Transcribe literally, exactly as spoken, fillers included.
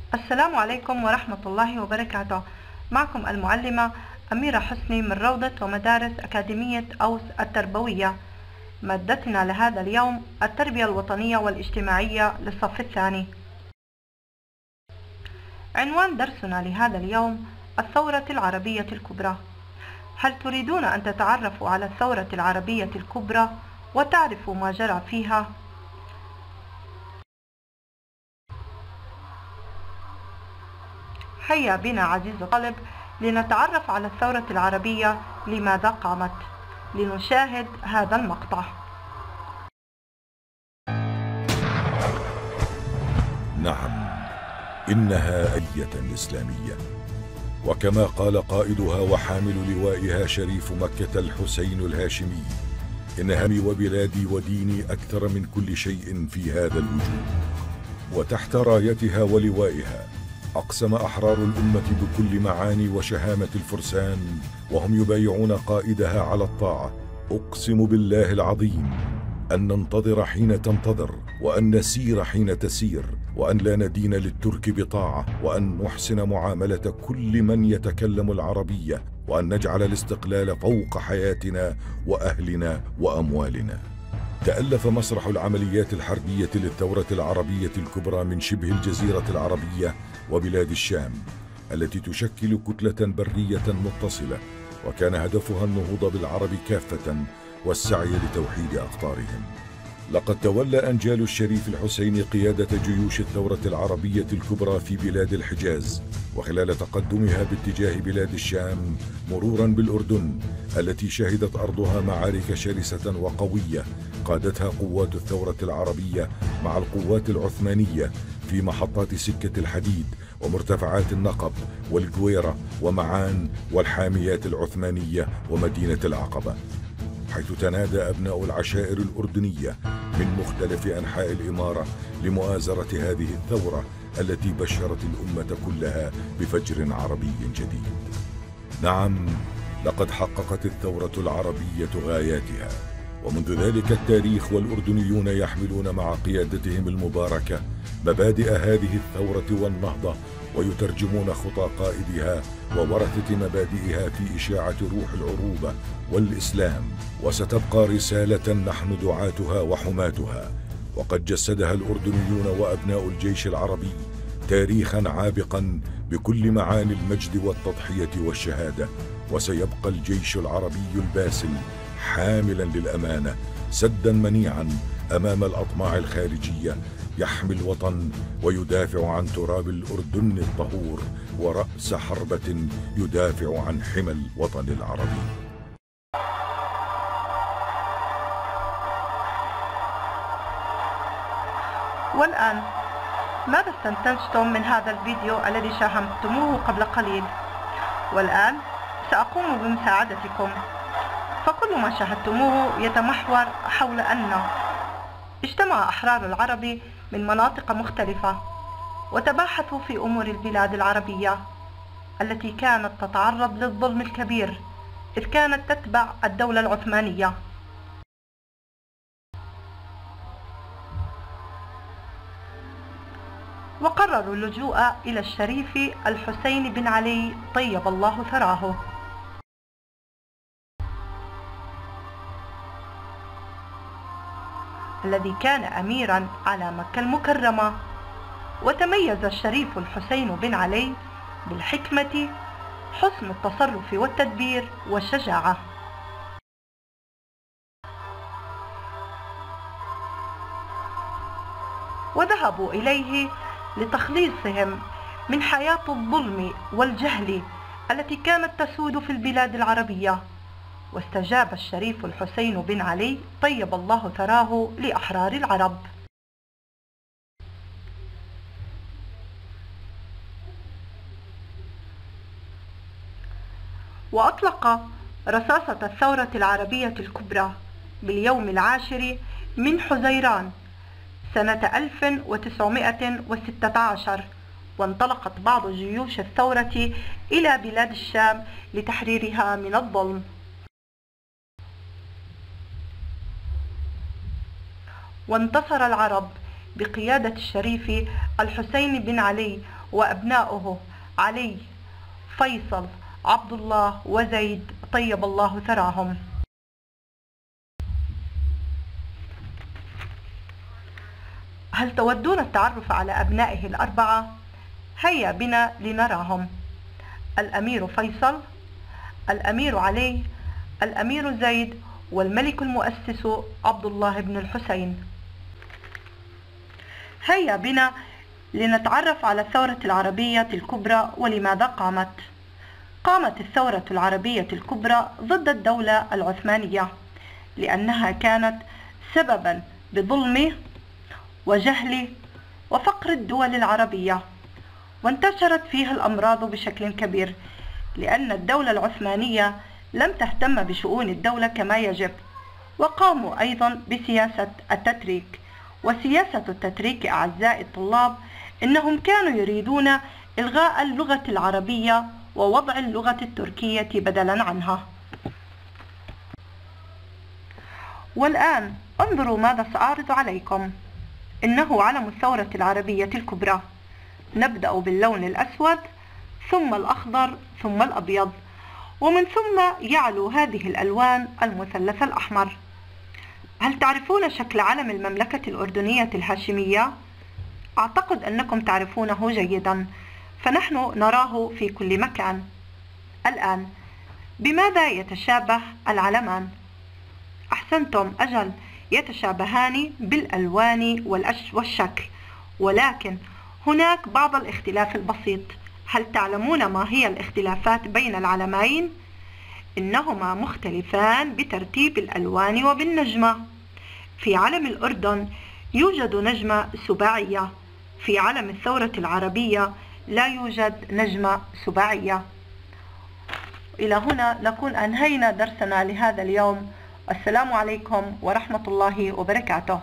السلام عليكم ورحمة الله وبركاته. معكم المعلمة أميرة حسني من روضة ومدارس أكاديمية أوس التربوية. مادتنا لهذا اليوم التربية الوطنية والاجتماعية للصف الثاني. عنوان درسنا لهذا اليوم الثورة العربية الكبرى. هل تريدون أن تتعرفوا على الثورة العربية الكبرى وتعرفوا ما جرى فيها؟ هيا بنا عزيزي الطالب لنتعرف على الثورة العربية لماذا قامت. لنشاهد هذا المقطع. نعم، إنها أية إسلامية، وكما قال قائدها وحامل لوائها شريف مكة الحسين الهاشمي: إن همي وبلادي وديني أكثر من كل شيء في هذا الوجود. وتحت رايتها ولوائها أقسم أحرار الأمة بكل معاني وشهامة الفرسان وهم يبايعون قائدها على الطاعة: أقسم بالله العظيم أن ننتظر حين تنتظر، وأن نسير حين تسير، وأن لا ندين للترك بطاعة، وأن نحسن معاملة كل من يتكلم العربية، وأن نجعل الاستقلال فوق حياتنا وأهلنا وأموالنا. تألف مسرح العمليات الحربية للثورة العربية الكبرى من شبه الجزيرة العربية وبلاد الشام، التي تشكل كتلة برية متصلة، وكان هدفها النهوض بالعرب كافة والسعي لتوحيد أقطارهم. لقد تولى أنجال الشريف الحسين قيادة جيوش الثورة العربية الكبرى في بلاد الحجاز، وخلال تقدمها باتجاه بلاد الشام مرورا بالأردن التي شهدت أرضها معارك شرسة وقوية قادتها قوات الثورة العربية مع القوات العثمانية في محطات سكة الحديد ومرتفعات النقب والجويرة ومعان والحاميات العثمانية ومدينة العقبة، حيث تنادى أبناء العشائر الأردنية من مختلف أنحاء الإمارة لمؤازرة هذه الثورة التي بشرت الأمة كلها بفجر عربي جديد. نعم، لقد حققت الثورة العربية غاياتها، ومنذ ذلك التاريخ والأردنيون يحملون مع قيادتهم المباركة مبادئ هذه الثورة والنهضة، ويترجمون خطى قائدها وورثة مبادئها في إشاعة روح العروبة والإسلام، وستبقى رسالة نحن دعاتها وحماتها. وقد جسدها الأردنيون وأبناء الجيش العربي تاريخا عابقا بكل معاني المجد والتضحية والشهادة، وسيبقى الجيش العربي الباسل حاملا للأمانة سدا منيعا أمام الأطماع الخارجية، يحمي الوطن ويدافع عن تراب الأردن الطهور، ورأس حربة يدافع عن حمى الوطن العربي. والآن ماذا استنتجتم من هذا الفيديو الذي شاهدتموه قبل قليل؟ والآن سأقوم بمساعدتكم، فكل ما شاهدتموه يتمحور حول أن اجتمع أحرار العرب من مناطق مختلفة وتباحثوا في أمور البلاد العربية التي كانت تتعرض للظلم الكبير، إذ كانت تتبع الدولة العثمانية. وقرروا اللجوء إلى الشريف الحسين بن علي طيب الله ثراه، الذي كان أميرا على مكة المكرمة. وتميز الشريف الحسين بن علي بالحكمة، حسن التصرف والتدبير والشجاعة. وذهبوا إليه لتخليصهم من حياة الظلم والجهل التي كانت تسود في البلاد العربية. واستجاب الشريف الحسين بن علي طيب الله ثراه لأحرار العرب. وأطلق رصاصة الثورة العربية الكبرى باليوم العاشر من حزيران سنة ألف وتسعمائة وستة عشر، وانطلقت بعض جيوش الثورة إلى بلاد الشام لتحريرها من الظلم. وانتصر العرب بقيادة الشريف الحسين بن علي وأبناؤه علي، فيصل، عبد الله وزيد طيب الله ثراهم. هل تودون التعرف على أبنائه الأربعة؟ هيا بنا لنراهم: الأمير فيصل، الأمير علي، الأمير زيد، والملك المؤسس عبد الله بن الحسين. هيا بنا لنتعرف على الثورة العربية الكبرى ولماذا قامت. قامت الثورة العربية الكبرى ضد الدولة العثمانية لأنها كانت سببا بظلم وجهل وفقر الدول العربية، وانتشرت فيها الأمراض بشكل كبير لأن الدولة العثمانية لم تهتم بشؤون الدولة كما يجب، وقاموا أيضا بسياسة التتريك. وسياسة التتريك أعزائي الطلاب إنهم كانوا يريدون إلغاء اللغة العربية ووضع اللغة التركية بدلا عنها. والآن انظروا ماذا سأعرض عليكم. إنه علم الثورة العربية الكبرى. نبدأ باللون الأسود، ثم الأخضر، ثم الأبيض، ومن ثم يعلو هذه الألوان المثلث الأحمر. هل تعرفون شكل علم المملكة الأردنية الهاشمية؟ أعتقد أنكم تعرفونه جيدا، فنحن نراه في كل مكان. الآن بماذا يتشابه العلمان؟ أحسنتم، أجل، يتشابهان بالألوان والشكل، ولكن هناك بعض الاختلاف البسيط. هل تعلمون ما هي الاختلافات بين العلمين؟ إنهما مختلفان بترتيب الألوان وبالنجمة. في علم الأردن يوجد نجمة سباعية، في علم الثورة العربية لا يوجد نجمة سباعية. إلى هنا نكون أنهينا درسنا لهذا اليوم. السلام عليكم ورحمة الله وبركاته.